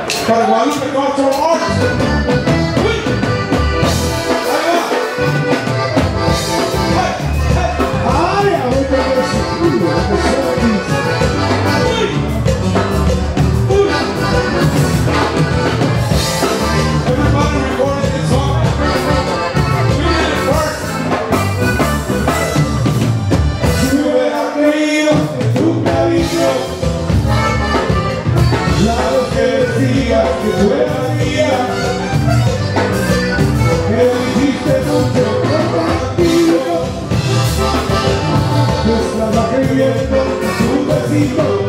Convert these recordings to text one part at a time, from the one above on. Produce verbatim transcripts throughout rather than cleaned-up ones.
Para Guadalupe Cultural Arts. Ay, ahorita que es escudo, que se dice. Everybody recorded this song. We did it first. Si hubiera creído en tu cariño, claro que decías que fuera mía, que dijiste mucho contigo, que estaba creyendo en tu besito.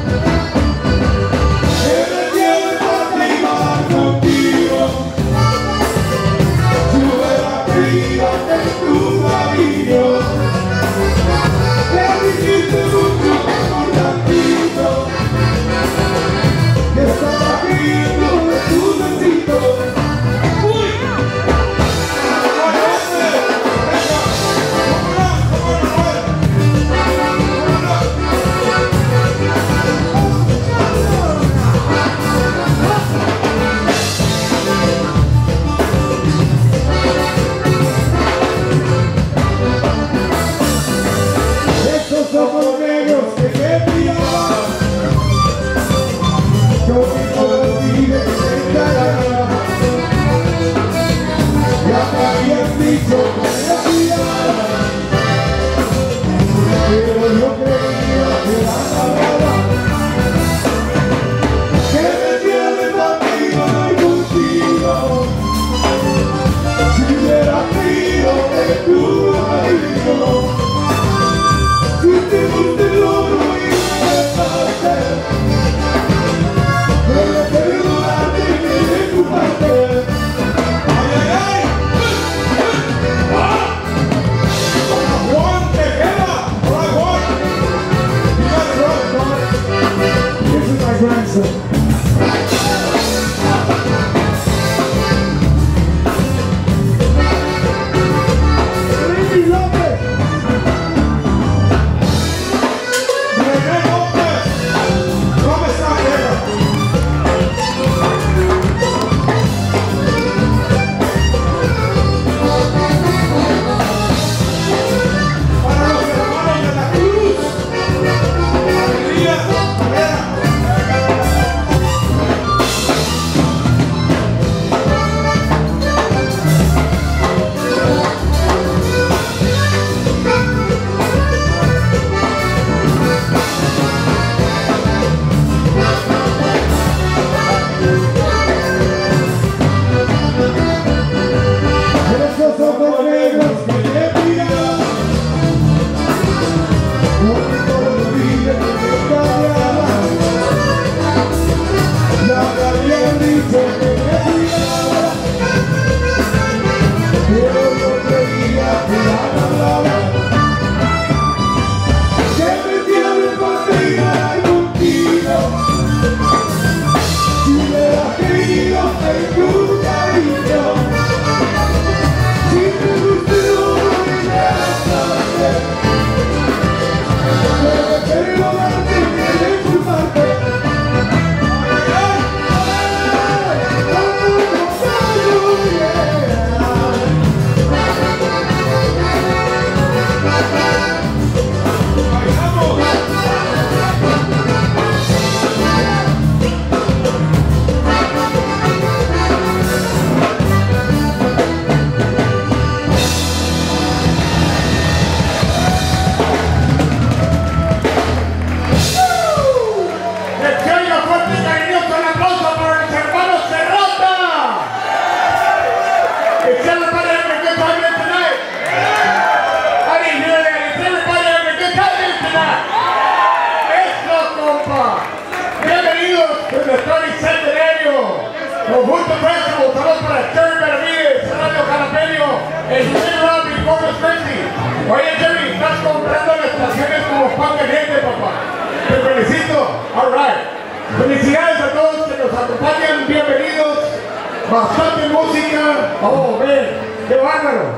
Conjunto Festival, saludos para Jerry Benavides, Radio Jalapeño, el Jimmy Robbie, Corpus Christi. Oye Jerry, estás comprando las estaciones como pan caliente, papá. Te felicito, all right. Felicidades a todos que nos acompañan, bienvenidos. Bastante música, oh, ven, qué bárbaro.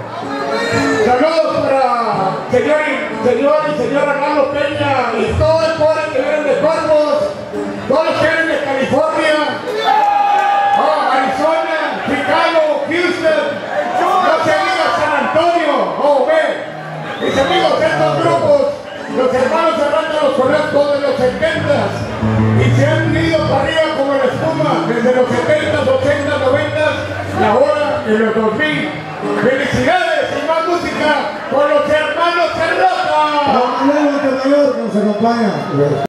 Saludos para señor y, señor y señora Carlos Peña y todo el poder que vienen de Corpus, todos los que vienen de California. setentas y se han ido para arriba como la espuma desde los setentas, ochentas, noventas y ahora en los dos mil. ¡Felicidades y más música con los hermanos Carlota! Don Manuel Montemayor que nos acompaña.